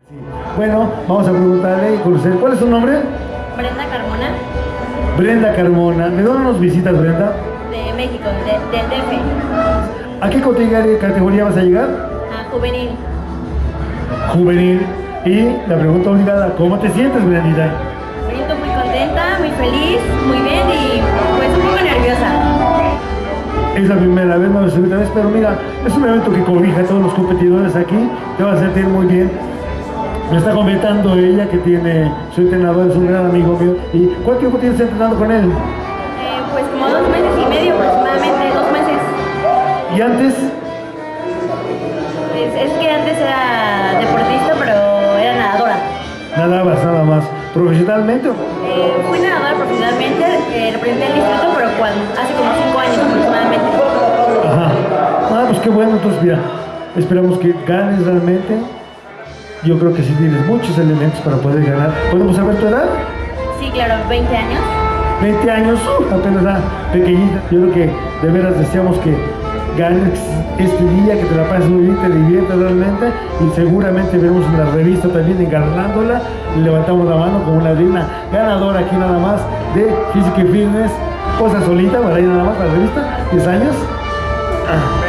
Sí. Bueno, vamos a preguntarle y conocer. ¿Cuál es su nombre? Brenda Carmona, Brenda Carmona. ¿De dónde nos visitas, Brenda? de México, del DF, ¿A qué categoría vas a llegar? a juvenil. Juvenil. Y la pregunta obligada, ¿cómo te sientes, Brendita? Me siento muy contenta, muy feliz, muy bien y pues un poco nerviosa. Es la primera vez, no es la segunda vez, pero mira, es un evento que cobija a todos los competidores aquí, te va a sentir muy bien. Me está comentando ella que tiene, su entrenador es un gran amigo mío. ¿Y cuánto tiempo tienes entrenando con él? Pues como 2 meses y medio aproximadamente, 2 meses. ¿Y antes? Es que antes era deportista, pero era nadadora. Nadabas nada más. ¿Profesionalmente? Fui nadadora profesionalmente, representé el distrito, pero hace como 5 años aproximadamente. Ajá. Ah, pues qué bueno, entonces mira, esperamos que ganes realmente. Yo creo que sí tienes muchos elementos para poder ganar. ¿Podemos saber tu edad? Sí, claro, 20 años. 20 años, apenas la pequeñita. Yo creo que de veras deseamos que ganes este día, que te la pases muy bien, te diviertas realmente y seguramente veremos en la revista también engalanándola. Levantamos la mano como una digna ganadora aquí nada más de Física y Fitness. Cosa solita, para ahí nada más la revista, 10 años.